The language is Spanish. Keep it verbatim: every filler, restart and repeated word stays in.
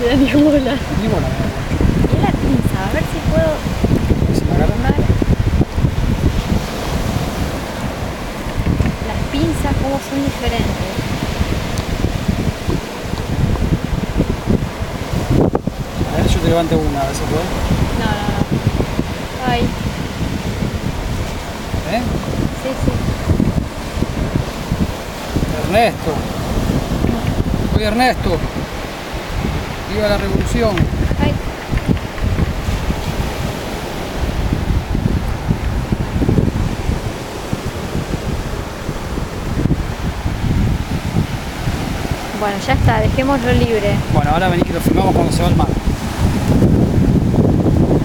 queda ni bola. Ni bola. Y la pinza, a ver si puedo ¿Se me agarra? tomar las pinzas, cómo son diferentes. A ver, yo te levanto una, a ver si puedo. No, no, no. Ay, ¿Eh? sí, sí. Ernesto. Soy Ernesto. Viva la revolución. Ay. Bueno, ya está, dejémoslo libre. Bueno, ahora vení que lo filmamos cuando se va al mar.